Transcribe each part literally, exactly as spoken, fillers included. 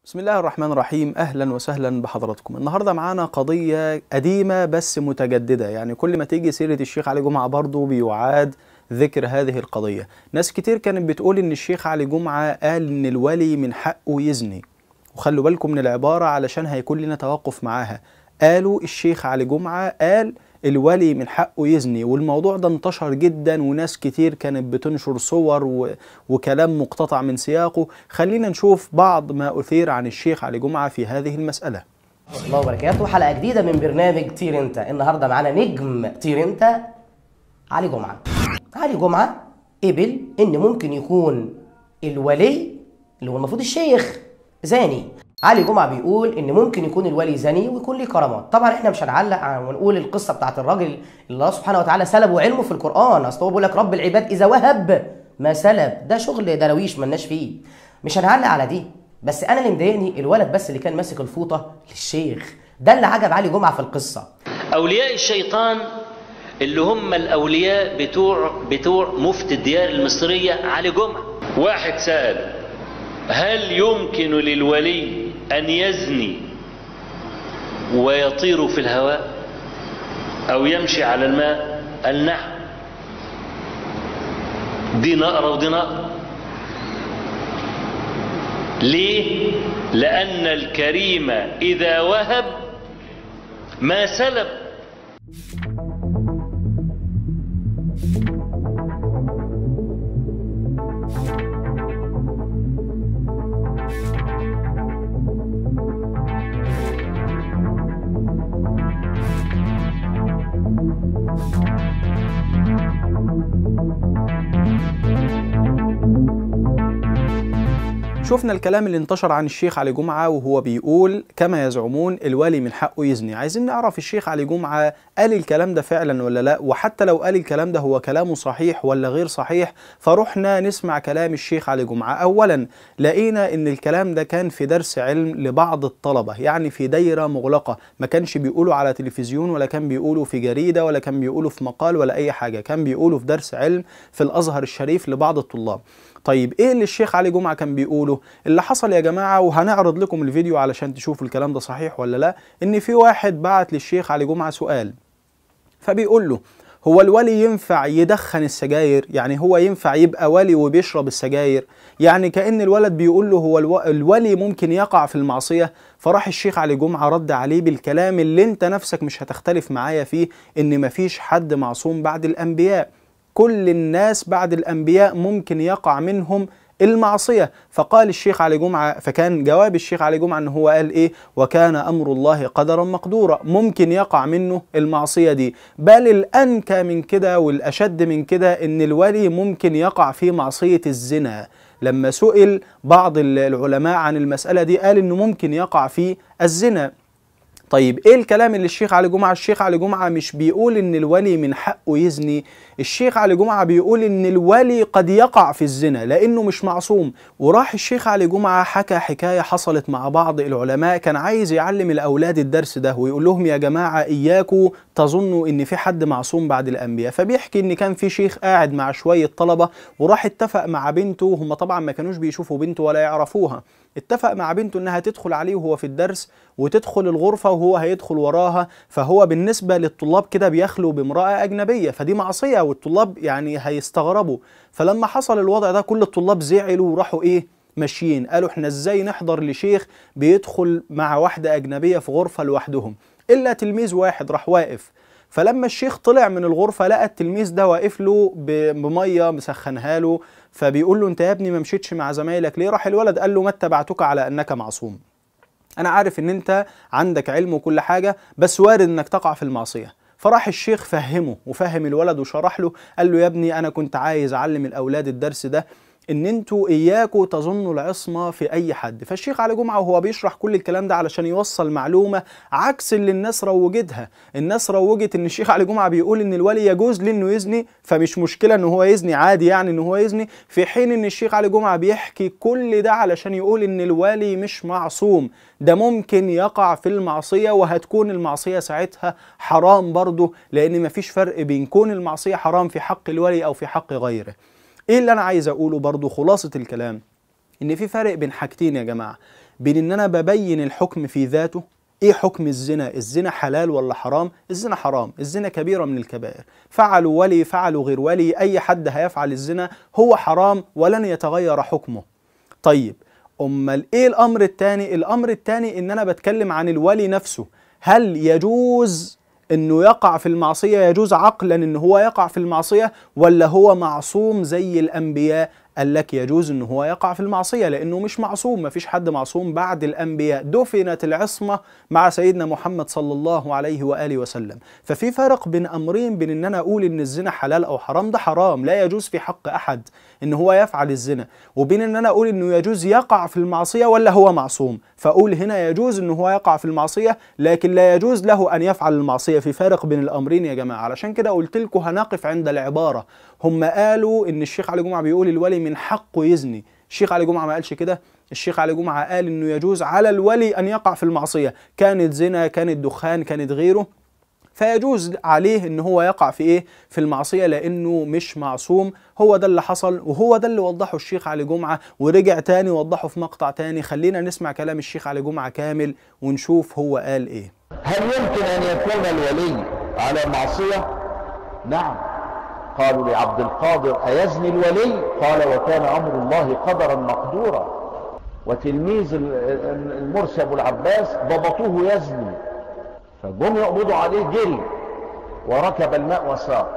بسم الله الرحمن الرحيم. أهلا وسهلا بحضراتكم. النهاردة معانا قضية قديمة بس متجددة، يعني كل ما تيجي سيرة الشيخ علي جمعة برضو بيعاد ذكر هذه القضية. ناس كتير كانت بتقول إن الشيخ علي جمعة قال إن الولي من حقه يزني، وخلوا بالكم من العبارة علشان هيكون لنا توقف معاها. قالوا الشيخ علي جمعة قال الولي من حقه يزني، والموضوع ده انتشر جدا وناس كتير كانت بتنشر صور و... وكلام مقتطع من سياقه. خلينا نشوف بعض ما أثير عن الشيخ علي جمعة في هذه المسألة. الله وبركاته. حلقة جديدة من برنامج طير انت. النهاردة معانا نجم طير انت علي جمعة. علي جمعة قبل ان ممكن يكون الولي اللي هو المفروض الشيخ زاني. علي جمعة بيقول ان ممكن يكون الولي زاني ويكون ليه كرامات. طبعا احنا مش هنعلق ونقول القصه بتاعت الراجل اللي الله سبحانه وتعالى سلبه علمه في القران. اصل هو بيقول لك رب العباد اذا وهب ما سلب، ده شغل درويش مالناش فيه، مش هنعلق على دي. بس انا اللي مضايقني الولد بس اللي كان ماسك الفوطه للشيخ، ده اللي عجب علي جمعة في القصه. اولياء الشيطان اللي هم الاولياء بتوع بتوع مفتي الديار المصريه علي جمعة. واحد سأل: هل يمكن للولي أن يزني ويطير في الهواء أو يمشي على الماء؟ قال نعم. دي نقرة ودي نقرة. ليه؟ لأن الكريم إذا وهب ما سلب. شفنا الكلام اللي انتشر عن الشيخ علي جمعة وهو بيقول كما يزعمون الولي من حقه يزني. عايزين نعرف الشيخ علي جمعة قال الكلام ده فعلا ولا لا، وحتى لو قال الكلام ده هو كلامه صحيح ولا غير صحيح. فروحنا نسمع كلام الشيخ علي جمعة. اولا لقينا ان الكلام ده كان في درس علم لبعض الطلبة، يعني في دايرة مغلقة، ما كانش بيقوله على تلفزيون ولا كان بيقوله في جريدة ولا كان بيقوله في مقال ولا اي حاجة، كان بيقوله في درس علم في الازهر الشريف لبعض الطلاب. طيب ايه اللي الشيخ علي جمعة كان بيقوله؟ اللي حصل يا جماعة، وهنعرض لكم الفيديو علشان تشوفوا الكلام ده صحيح ولا لا، ان في واحد بعت للشيخ علي جمعة سؤال، فبيقول له هو الولي ينفع يدخن السجاير؟ يعني هو ينفع يبقى ولي وبيشرب السجاير؟ يعني كأن الولد بيقول له هو الو... الولي ممكن يقع في المعصية. فراح الشيخ علي جمعة رد عليه بالكلام اللي انت نفسك مش هتختلف معايا فيه، ان مفيش حد معصوم بعد الانبياء، كل الناس بعد الأنبياء ممكن يقع منهم المعصية. فقال الشيخ علي جمعة، فكان جواب الشيخ علي جمعة أنه هو قال إيه؟ وكان أمر الله قدرا مقدورا، ممكن يقع منه المعصية دي. بل الأنكى من كده والأشد من كده إن الولي ممكن يقع في معصية الزنا. لما سئل بعض العلماء عن المسألة دي قال إنه ممكن يقع في الزنا. طيب ايه الكلام اللي الشيخ علي جمعة؟ الشيخ علي جمعة مش بيقول ان الولي من حقه يزني، الشيخ علي جمعة بيقول ان الولي قد يقع في الزنا لانه مش معصوم. وراح الشيخ علي جمعة حكى حكاية حصلت مع بعض العلماء، كان عايز يعلم الاولاد الدرس ده ويقول لهم يا جماعة اياكوا تظنوا ان في حد معصوم بعد الانبياء. فبيحكي ان كان في شيخ قاعد مع شوية طلبة وراح اتفق مع بنته، هم طبعا ما كانوش بيشوفوا بنته ولا يعرفوها، اتفق مع بنته انها تدخل عليه وهو في الدرس وتدخل الغرفة وهو هيدخل وراها. فهو بالنسبة للطلاب كده بيخلو بامرأة أجنبية، فدي معصية والطلاب يعني هيستغربوا. فلما حصل الوضع ده كل الطلاب زعلوا وراحوا ايه؟ ماشيين. قالوا احنا ازاي نحضر لشيخ بيدخل مع واحدة أجنبية في غرفة لوحدهم؟ إلا تلميذ واحد راح واقف. فلما الشيخ طلع من الغرفة لقى التلميذ ده واقف له بمية مسخنها له، فبيقول له انت يا ابني ما مشيتش مع زمايلك ليه؟ راح الولد قال له ما اتبعتك على انك معصوم، انا عارف ان انت عندك علم وكل حاجة بس وارد انك تقع في المعصية. فراح الشيخ فهمه وفهم الولد وشرح له، قال له يا ابني انا كنت عايز اعلم الاولاد الدرس ده ان انتوا اياكوا تظنوا العصمة في اي حد. فالشيخ علي جمعة وهو بيشرح كل الكلام ده علشان يوصل معلومة عكس اللي الناس روجتها. الناس روجت ان الشيخ علي جمعة بيقول ان الولي يجوز له انه يزني، فمش مشكلة ان هو يزني، عادي يعني ان هو يزني، في حين ان الشيخ علي جمعة بيحكي كل ده علشان يقول ان الولي مش معصوم، ده ممكن يقع في المعصية وهتكون المعصية ساعتها حرام برضه، لان مفيش فرق بين كون المعصية حرام في حق الولي او في حق غيره. ايه اللي انا عايز اقوله برضو؟ خلاصة الكلام ان في فرق بين حاجتين يا جماعة، بين ان انا ببين الحكم في ذاته. ايه حكم الزنا؟ الزنا حلال ولا حرام؟ الزنا حرام، الزنا كبيرة من الكبائر، فعلوا ولي فعلوا غير ولي، اي حد هيفعل الزنا هو حرام ولن يتغير حكمه. طيب امال ايه الامر الثاني؟ الامر الثاني ان انا بتكلم عن الولي نفسه، هل يجوز انه يقع في المعصية؟ يجوز عقلا ان هو يقع في المعصية ولا هو معصوم زي الانبياء؟ قال لك يجوز ان هو يقع في المعصية لانه مش معصوم، مفيش حد معصوم بعد الانبياء، دفنت العصمة مع سيدنا محمد صلى الله عليه وآله وسلم. ففي فرق بين امرين، بين ان انا اقول ان الزنا حلال او حرام، ده حرام لا يجوز في حق احد ان هو يفعل الزنا، وبين ان انا اقول انه يجوز يقع في المعصية ولا هو معصوم. فاقول هنا يجوز ان هو يقع في المعصية لكن لا يجوز له ان يفعل المعصية. في فرق بين الامرين يا جماعة. علشان كده قلت لكم هنقف عند العبارة. هم قالوا ان الشيخ علي جمعة بيقول الولي من حقه يزني، الشيخ علي جمعة ما قالش كده. الشيخ علي جمعة قال انه يجوز على الولي ان يقع في المعصية، كانت زنا، كانت دخان، كانت غيره، فيجوز عليه ان هو يقع في ايه؟ في المعصية لانه مش معصوم. هو ده اللي حصل وهو ده اللي وضحه الشيخ علي جمعة، ورجع تاني وضحه في مقطع تاني. خلينا نسمع كلام الشيخ علي جمعة كامل ونشوف هو قال ايه. هل يمكن ان يكون الولي على معصية؟ نعم. قالوا لعبد القادر أيزني الولي؟ قال وكان أمر الله قدرا مقدورا. وتلميذ المرسي أبو العباس ضبطوه يزني، فجم يقبضوا عليه جري وركب الماء وسار.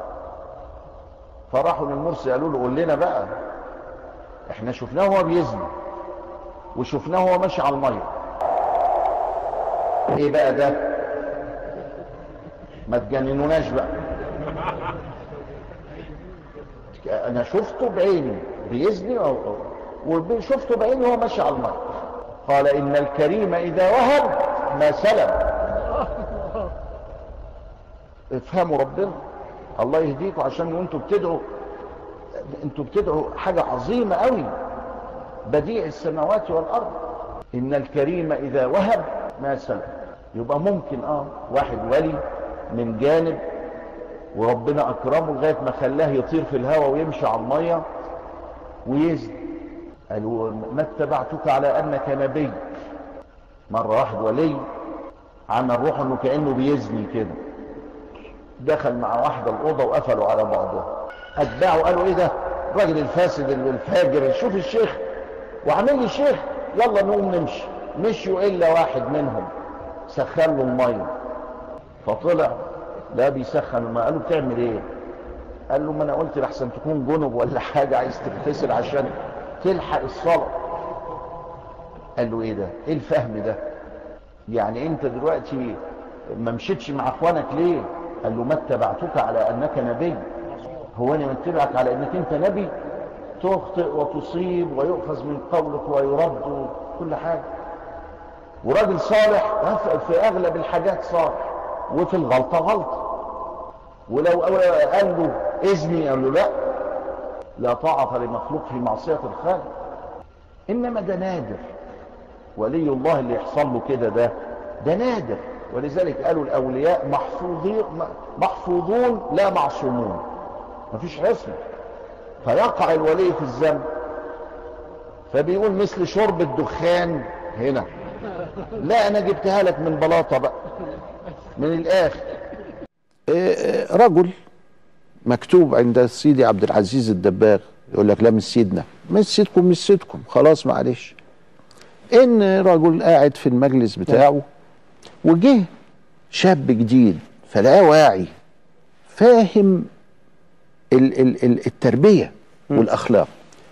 فراحوا للمرسي قالوا له قول لنا بقى، احنا شفناه هو بيزني وشفناه هو ماشي على الميه، ايه بقى ده؟ ما تجننوناش بقى، انا شفته بعيني بيزني وشفته بعيني وهو ماشي على الميه. قال ان الكريم اذا وهب ما سلم. افهموا ربنا، الله يهديكم، عشان انتوا بتدعوا انتوا بتدعوا حاجه عظيمه قوي، بديع السماوات والارض. ان الكريم اذا وهب ما سلم. يبقى ممكن اه واحد ولي من جانب وربنا اكرمه لغايه ما خلاه يطير في الهواء ويمشي على الميه ويزني. قالوا ما اتبعتك على انك نبي. مره واحد ولي عمل روحه انه كانه بيزني كده، دخل مع واحده الاوضه وقفلوا على بعضهم. اتباعه قالوا ايه ده؟ الراجل الفاسد الفاجر، شوف الشيخ وعامل لي شيخ، يلا نقوم نمشي. مشوا الا واحد منهم سخن له الميه، فطلع لا بيسخن الميه. قالوا بتعمل ايه؟ قال له ما انا قلت لحسن تكون جنب ولا حاجه عايز تغتسل عشان تلحق الصلاه. قال له ايه ده؟ ايه الفهم ده؟ يعني انت دلوقتي ما مشيتش مع اخوانك ليه؟ قال له ما اتبعتك على انك نبي. هو انا متبعك على انك انت نبي؟ تخطئ وتصيب ويؤخذ من قولك ويرد كل حاجه، وراجل صالح في اغلب الحاجات صالح وفي الغلطه غلطه. ولو قال له اذني قال له لا، لا طاعه لمخلوق في معصيه الخالق. انما ده نادر، ولي الله اللي يحصل له كده ده ده نادر. ولذلك قالوا الاولياء محفوظين محفوظون لا معصومون، مفيش عصمه. فيقع الولي في الذنب، فبيقول مثل شرب الدخان هنا. لا انا جبتها لك من بلاطه بقى من الاخر. رجل مكتوب عند سيدي عبد العزيز الدباغ، يقول لك لا مش سيدنا، مش سيدكم مش سيدكم، خلاص معلش. ان رجل قاعد في المجلس بتاعه وجه شاب جديد فلقاه واعي فاهم ال ال ال التربيه والاخلاق،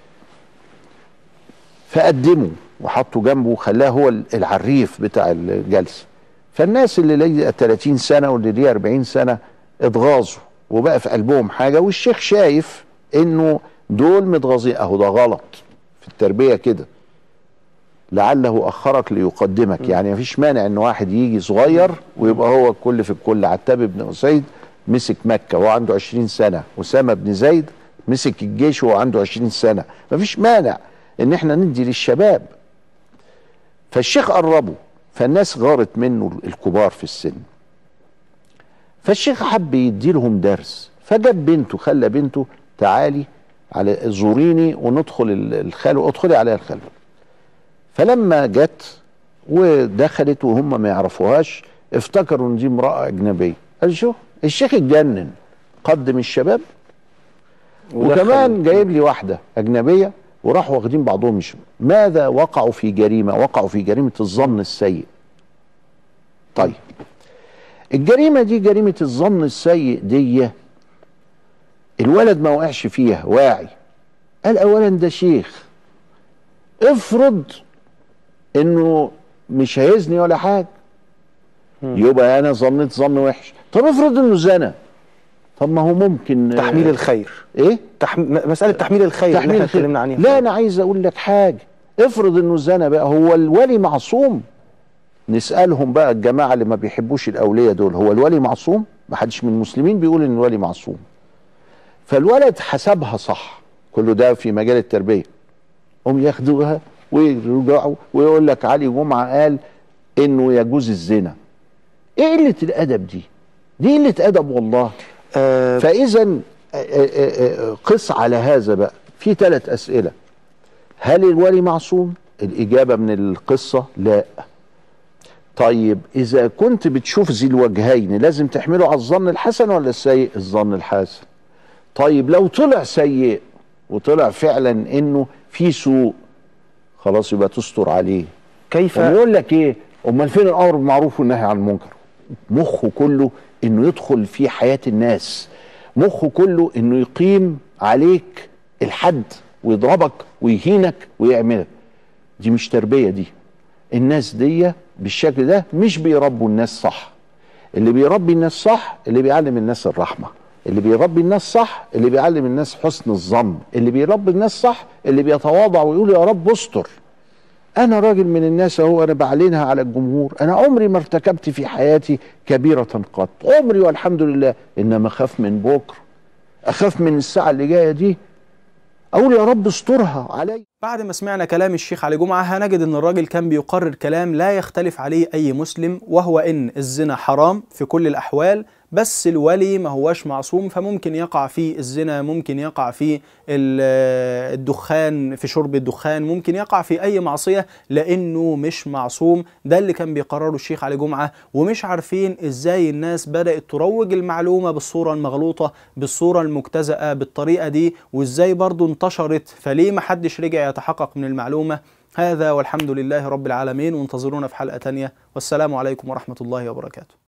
فقدمه وحطه جنبه وخلاه هو العريف بتاع الجلسه. فالناس اللي ليها ثلاثين سنه واللي ليها أربعين سنه اتغاظوا وبقى في قلبهم حاجه، والشيخ شايف انه دول متغاظين، اهو ده غلط في التربيه كده. لعله اخرك ليقدمك، م. يعني مفيش مانع ان واحد يجي صغير ويبقى هو الكل في الكل. عتاب بن اسيد مسك مكه وهو عنده عشرين سنه، اسامه بن زيد مسك الجيش وهو عنده عشرين سنه. مفيش مانع ان احنا ندي للشباب. فالشيخ قربه، فالناس غارت منه الكبار في السن، فالشيخ حب يدي لهم درس، فجاب بنته، خلى بنته تعالي على زوريني وندخل الخلوه، ادخلي عليها الخلوه. فلما جت ودخلت وهم ما يعرفوهاش افتكروا ان دي امرأة اجنبية. قال شو الشيخ اتجنن، قدم الشباب وكمان جايب لي واحدة اجنبية، وراحوا واخدين بعضهم. مش ماذا وقعوا في جريمة، وقعوا في جريمة الظن السيء. طيب الجريمة دي، جريمة الظن السيء دي، الولد ما وقعش فيها، واعي. قال اولا ده شيخ، افرض انه مش هيزني ولا حاجة، يبقى انا ظنيت ظن وحش. طب افرض انه زنى، طب ما هو ممكن تحميل الخير. ايه تحم... مسألة تحميل الخير تحميل اللي احنا الخير. اتكلمنا عنها. لا انا عايز اقول لك حاجة، افرض انه زنى بقى، هو الولي معصوم؟ نسألهم بقى الجماعة اللي ما بيحبوش الاولياء دول، هو الولي معصوم؟ ما حدش من المسلمين بيقول ان الولي معصوم. فالولد حسبها صح، كله ده في مجال التربية. هم ياخدوها ويرجعوا ويقول لك علي جمعة قال انه يجوز الزنا. ايه قلة الادب دي؟ دي قلة ادب والله. أه فاذا قس على هذا بقى في ثلاث اسئلة. هل الولي معصوم؟ الاجابة من القصة لا. طيب اذا كنت بتشوف ذي الوجهين لازم تحمله على الظن الحسن ولا السيء؟ الظن الحسن. طيب لو طلع سيء وطلع فعلا انه في سوء، خلاص يبقى تستر عليه. كيف يقول لك ايه؟ امال فين الامر بالمعروف والنهي عن المنكر؟ مخه كله انه يدخل في حياة الناس، مخه كله انه يقيم عليك الحد ويضربك ويهينك ويعملك. دي مش تربية. دي الناس دي بالشكل ده مش بيربوا الناس صح. اللي بيربي الناس صح اللي بيعلم الناس الرحمة، اللي بيربي الناس صح اللي بيعلم الناس حسن الظن، اللي بيربي الناس صح اللي بيتواضع ويقول يا رب استر. انا راجل من الناس اهو، انا بعلنها على الجمهور، انا عمري ما ارتكبت في حياتي كبيرة قط، عمري والحمد لله. انما اخاف من بكره، اخاف من الساعة اللي جاية دي، اقول يا رب استرها علي. بعد ما سمعنا كلام الشيخ علي جمعة هنجد ان الراجل كان بيقرر كلام لا يختلف عليه اي مسلم، وهو ان الزنا حرام في كل الاحوال، بس الولي ما هوش معصوم، فممكن يقع في الزنا، ممكن يقع في الدخان، في شرب الدخان، ممكن يقع في اي معصية لانه مش معصوم. ده اللي كان بيقرره الشيخ علي جمعة، ومش عارفين ازاي الناس بدأت تروج المعلومة بالصورة المغلوطة، بالصورة المجتزأة، بالطريقة دي، وازاي برضو انتشرت. فليه ما حدش رجع يتحقق من المعلومة؟ هذا والحمد لله رب العالمين، وانتظرونا في حلقة تانية، والسلام عليكم ورحمة الله وبركاته.